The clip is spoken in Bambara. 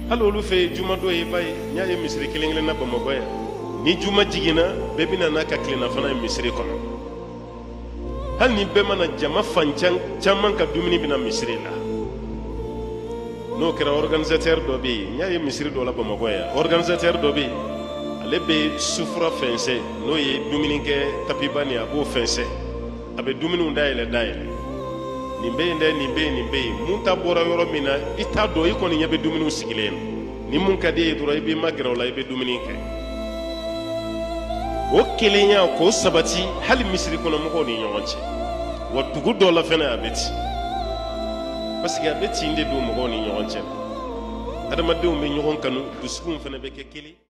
hali olu fɛ juma dɔ ye ba ye n y'a ye misiri kelen kelen na Bamakɔ yan ni juma jiginna bɛɛ bɛna n'a ka tilennafana ye misiri kɔnɔ hali ni bɛɛ mana jama fan caman ka dumuni bɛna misiri la n'o kɛra organisateur dɔ bɛ yen n y'a ye misiri dɔ la Bamakɔ yan organisateur dɔ bɛ yen ale bɛ sufura fɛnsɛ n'o ye dumunikɛ tapiba ni a b'o fɛnsɛ a bɛ dumuniw dayɛlɛ nin bɛ yen dɛ nin bɛ yen nin bɛ yen mun ta bɔra yɔrɔ min na i t'a dɔn i kɔni ɲɛ bɛ dumuniw sigilen ni mun ka di ye dɔrɔn i b'i magɛrɛ o la i bɛ dumuni kɛ o kelenya k'o sabati hali misiri kɔnɔ mɔgɔw ni ɲɔgɔn cɛ wa dugu dɔ la fɛnɛ a bɛ ten parce que a bɛ tin de don mɔgɔw ni ɲɔgɔn cɛ adamadenw bɛ ɲɔgɔn kanu dusukunw fɛnɛ bɛ kɛ kelen